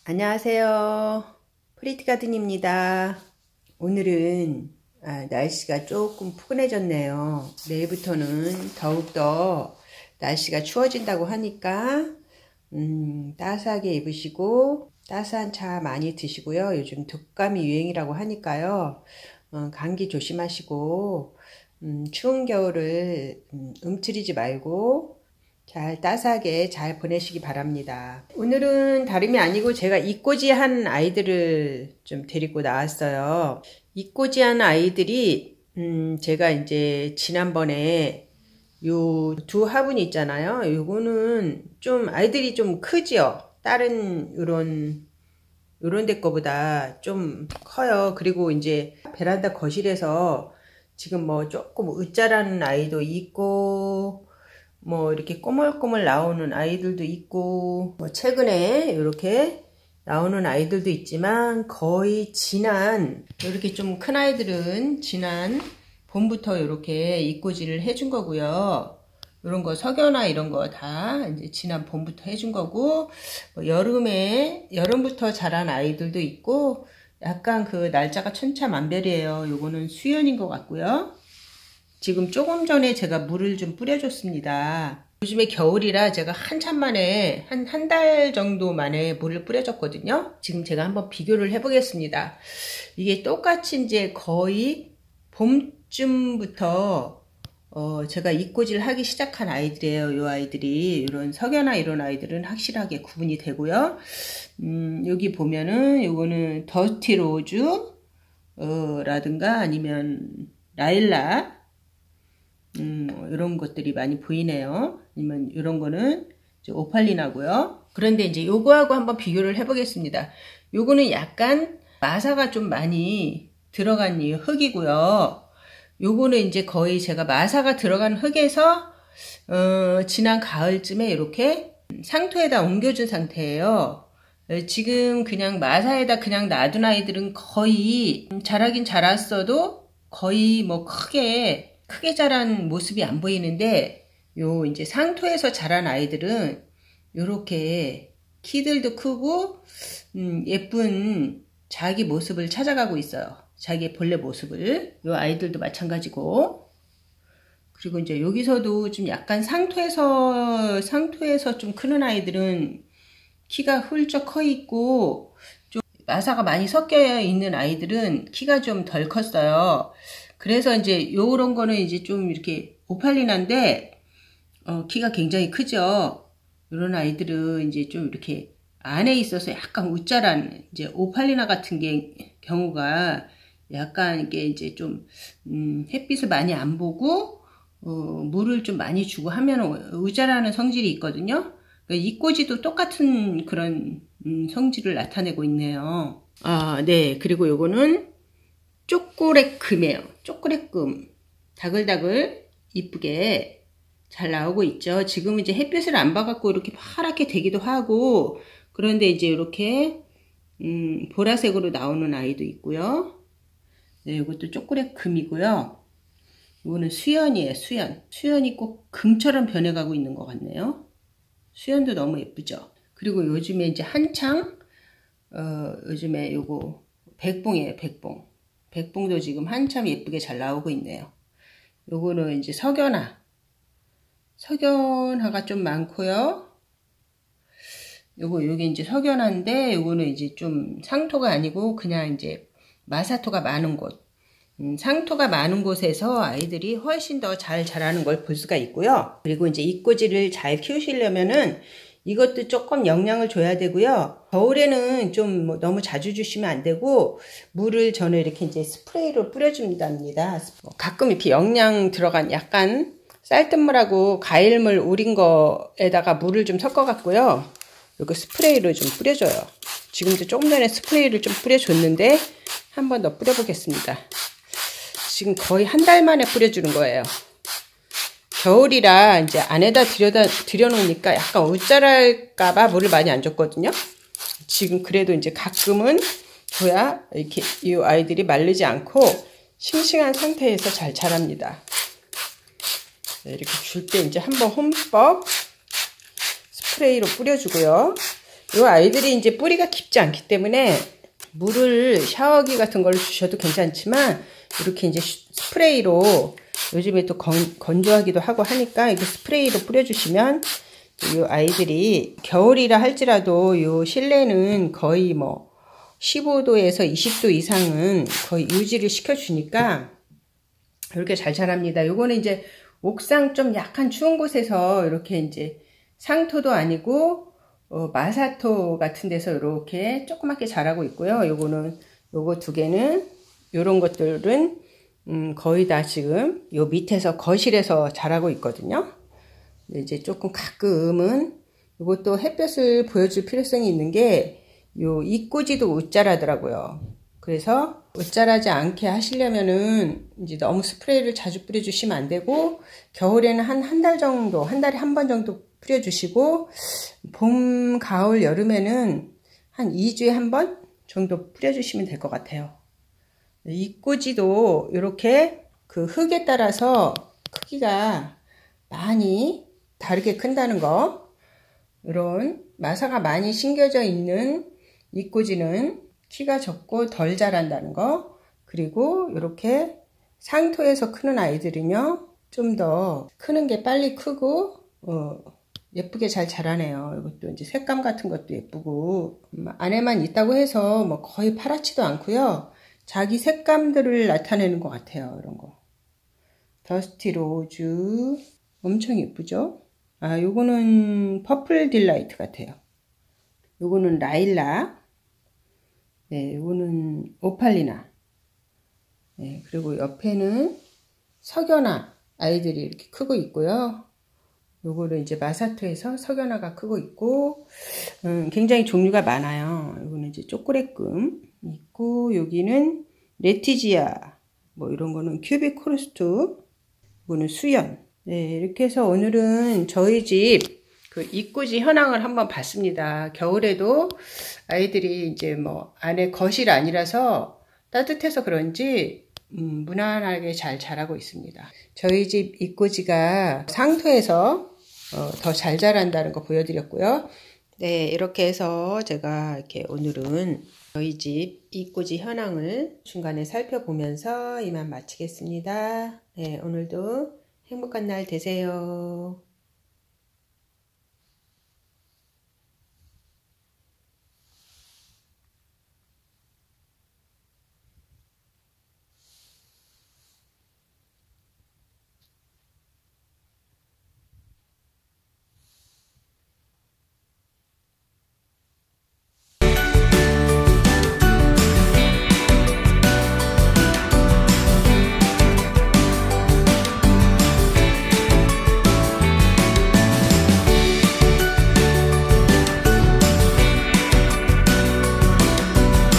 안녕하세요. 프리티가든입니다. 오늘은 날씨가 조금 푸근해졌네요. 내일부터는 더욱더 날씨가 추워진다고 하니까 따스하게 입으시고 따스한 차 많이 드시고요. 요즘 독감이 유행이라고 하니까요. 감기 조심하시고 추운 겨울을 움츠리지 말고 잘 따스하게 잘 보내시기 바랍니다. 오늘은 다름이 아니고 제가 이꼬지한 아이들을 좀 데리고 나왔어요. 이꼬지한 아이들이 제가 이제 지난번에 요 두 화분이 있잖아요. 요거는 좀 아이들이 좀 크지요. 다른 요런 데 거보다 좀 커요. 그리고 이제 베란다 거실에서 지금 뭐 조금 으짜라는 아이도 있고 뭐 이렇게 꼬물꼬물 나오는 아이들도 있고 뭐 최근에 이렇게 나오는 아이들도 있지만 거의 지난 이렇게 좀 큰 아이들은 지난 봄부터 이렇게 이꼬지를 해준 거고요. 이런 거 석연화 이런 거 다 이제 지난 봄부터 해준 거고 뭐 여름부터 자란 아이들도 있고 약간 그 날짜가 천차만별이에요. 요거는 수연인 것 같고요. 지금 조금 전에 제가 물을 좀 뿌려줬습니다. 요즘에 겨울이라 제가 한참 만에 한 달 정도 만에 물을 뿌려줬거든요. 지금 제가 한번 비교를 해보겠습니다. 이게 똑같이 이제 거의 봄쯤부터 제가 이꼬지를 하기 시작한 아이들이에요. 요 아이들이 이런 석연화 이런 아이들은 확실하게 구분이 되고요. 여기 보면은 요거는 더티 로즈 라든가 아니면 라일락 이런 것들이 많이 보이네요. 아니면 이런 거는 오팔리나고요. 그런데 이제 요거하고 한번 비교를 해보겠습니다. 요거는 약간 마사가 좀 많이 들어간 이 흙이고요. 요거는 이제 거의 제가 마사가 들어간 흙에서 지난 가을쯤에 이렇게 상토에다 옮겨준 상태예요. 지금 그냥 마사에다 그냥 놔둔 아이들은 거의 자라긴 자랐어도 거의 뭐 크게 자란 모습이 안 보이는데 요 이제 상토에서 자란 아이들은 요렇게 키들도 크고 예쁜 자기 모습을 찾아가고 있어요. 자기의 본래 모습을. 요 아이들도 마찬가지고. 그리고 이제 여기서도 좀 약간 상토에서 좀 크는 아이들은 키가 훌쩍 커 있고 좀 마사가 많이 섞여 있는 아이들은 키가 좀 덜 컸어요. 그래서 이제 요런 거는 이제 좀 이렇게 오팔리나인데 키가 굉장히 크죠. 요런 아이들은 이제 좀 이렇게 안에 있어서 약간 우짜란 이제 오팔리나 같은 경우가 약간 이게 이제 좀 햇빛을 많이 안 보고 물을 좀 많이 주고 하면 우짜라는 성질이 있거든요. 그러니까 이꼬지도 똑같은 그런 성질을 나타내고 있네요. 네. 그리고 요거는 쪼꼬레금이에요. 쪼꼬레금. 다글다글 이쁘게 잘 나오고 있죠. 지금 이제 햇빛을 안 봐갖고 이렇게 파랗게 되기도 하고, 그런데 이제 이렇게, 보라색으로 나오는 아이도 있고요. 네, 이것도 쪼꼬레금이고요. 이거는 수연이에요, 수연. 수연이 꼭 금처럼 변해가고 있는 것 같네요. 수연도 너무 예쁘죠. 그리고 요즘에 이제 한창, 요즘에 요거, 백봉이에요, 백봉. 백봉도 지금 한참 예쁘게 잘 나오고 있네요. 요거는 이제 석연화가 좀 많고요. 요게 이제 석연화인데 요거는 이제 좀 상토가 아니고 그냥 이제 마사토가 많은 곳. 상토가 많은 곳에서 아이들이 훨씬 더 잘 자라는 걸 볼 수가 있고요. 그리고 이제 이꼬지를 잘 키우시려면은 이것도 조금 영양을 줘야 되고요. 겨울에는 좀 너무 자주 주시면 안 되고 물을 저는 이렇게 이제 스프레이로 뿌려줍니다. 가끔 이렇게 영양 들어간 약간 쌀뜨물하고 과일물 우린 거에다가 물을 좀 섞어 갖고요. 이거 스프레이로 좀 뿌려줘요. 지금도 조금 전에 스프레이를 좀 뿌려줬는데 한 번 더 뿌려보겠습니다. 지금 거의 한 달 만에 뿌려주는 거예요. 겨울이라 이제 안에다 들여놓으니까 약간 우짜랄까봐 물을 많이 안 줬거든요. 지금 그래도 이제 가끔은 줘야 이렇게 이 아이들이 마르지 않고 싱싱한 상태에서 잘 자랍니다. 이렇게 줄 때 이제 한번 흠뻑 스프레이로 뿌려주고요. 요 아이들이 이제 뿌리가 깊지 않기 때문에 물을 샤워기 같은 걸로 주셔도 괜찮지만 이렇게 이제 스프레이로 요즘에 또 건조하기도 하고 하니까 이렇게 스프레이로 뿌려주시면 요 아이들이 겨울이라 할지라도 요 실내는 거의 뭐 15도에서 20도 이상은 거의 유지를 시켜주니까 이렇게 잘 자랍니다. 요거는 이제 옥상 좀 약간 추운 곳에서 이렇게 이제 상토도 아니고 마사토 같은 데서 이렇게 조그맣게 자라고 있고요. 요거는 요거 두 개는 요런 것들은 거의 다 지금 요 밑에서 거실에서 자라고 있거든요. 이제 조금 가끔은 이것도 햇볕을 보여줄 필요성이 있는 게 요 이꼬지도 웃자라더라고요. 그래서 웃자라지 않게 하시려면은 이제 너무 스프레이를 자주 뿌려주시면 안 되고 겨울에는 한 달 정도, 한 달에 한 번 정도 뿌려주시고 봄, 가을, 여름에는 한 2주에 한 번 정도 뿌려주시면 될 것 같아요. 이꼬지도 이렇게 그 흙에 따라서 크기가 많이 다르게 큰다는 거, 이런 마사가 많이 심겨져 있는 이꼬지는 키가 적고 덜 자란다는 거, 그리고 이렇게 상토에서 크는 아이들은요 좀 더 크는 게 빨리 크고 예쁘게 잘 자라네요. 이것도 이제 색감 같은 것도 예쁘고 안에만 있다고 해서 뭐 거의 파랗지도 않고요, 자기 색감들을 나타내는 것 같아요. 이런 거 더스티 로즈 엄청 예쁘죠? 아, 요거는 퍼플 딜라이트 같아요. 요거는 라일락. 네, 요거는 오팔리나. 네, 그리고 옆에는 석연화 아이들이 이렇게 크고 있고요. 요거는 이제 마사토에서 석연화가 크고 있고, 굉장히 종류가 많아요. 요거는 이제 쪼꼬레금 있고, 여기는 레티지아, 뭐 이런 거는 큐비코르스트, 이거는 수연. 네, 이렇게 해서 오늘은 저희 집 그 이꼬지 현황을 한번 봤습니다. 겨울에도 아이들이 이제 뭐 안에 거실 아니라서 따뜻해서 그런지 무난하게 잘 자라고 있습니다. 저희 집 이꼬지가 상토에서 더 잘 자란다는 거 보여드렸고요. 네, 이렇게 해서 제가 이렇게 오늘은 저희 집 이꼬지 현황을 중간에 살펴보면서 이만 마치겠습니다. 네, 오늘도 행복한 날 되세요.